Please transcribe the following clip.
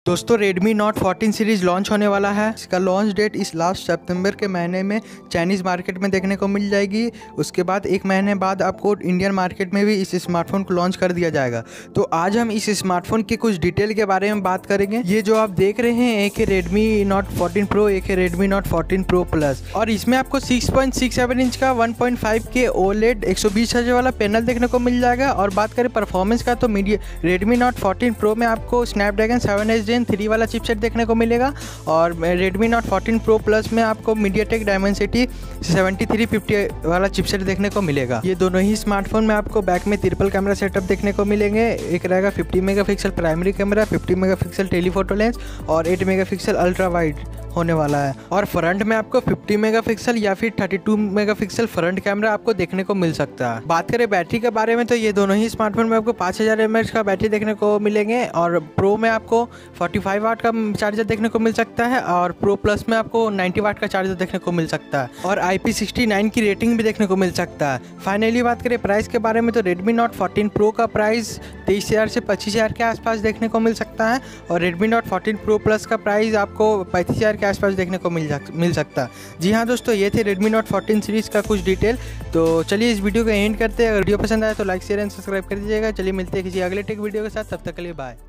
दोस्तों Redmi Note 14 series launch होने वाला है। इसका लॉन्च डेट इस लास्ट सितंबर के महीने में चाइनीज़ मार्केट में देखने को मिल जाएगी। उसके बाद एक महीने बाद आपको इंडियन मार्केट में भी इस स्मार्टफोन को लॉन्च कर दिया जाएगा। तो आज हम इस स्मार्टफोन की कुछ डिटेल के बारे में बात करेंगे। ये जो आप देख रहे हैं एक है Redmi Note 14 Pro, एक है Redmi Note 14 Pro Plus और इसमें आपको 6.67 इंच का 1.5K OLED 120 हर्ट्ज वाला पैनल देखने को मिल जाएगा। और बात करें परफॉर्मेंस का तो Redmi Note 14 Pro में आपको Snapdragon 7 Gen 3 वाला चिपसेट देखने को मिलेगा और Redmi Note 14 Pro Plus में आपको MediaTek Dimensity 7350 वाला चिपसेट देखने को मिलेगा। ये दोनों ही स्मार्टफोन में आपको बैक में ट्रिपल कैमरा सेटअप देखने को मिलेंगे। एक रहेगा 50 megapixel primary camera, 50 megapixel telephoto lens और 8 मेगापिक्सल अल्ट्रा वाइड होने वाला है। और फ्रंट में आपको 50 मेगापिक्सल या फिर 32 मेगापिक्सल फ्रंट कैमरा आपको देखने को मिल सकता है। बात करें बैटरी के बारे में तो ये दोनों ही स्मार्टफोन में आपको 5000 mAh का बैटरी देखने को मिलेंगे और प्रो में आपको 45 वाट का चार्जर देखने को मिल सकता है और प्रो प्लस में आपको 90 वाट का चार्जर देखने को मिल सकता है और IP69 की रेटिंग भी देखने को मिल सकता है। फाइनली बात करें प्राइस के बारे में तो Redmi Note 14 Pro का प्राइस 23,000 से 25,000 के आसपास देखने को मिल सकता है और Redmi Note 14 Pro Plus का प्राइस आपको 35,000 के आसपास देखने को मिल सकता है। जी हाँ दोस्तों, ये थे Redmi Note 14 सीरीज़ का कुछ डिटेल। तो चलिए इस वीडियो को एंड करते हैं। अगर वीडियो पसंद आए तो लाइक शेयर एंड सब्सक्राइब कर दीजिएगा। चलिए मिलते हैं किसी अगले टेक वीडियो के साथ, तब तक के लिए बाय।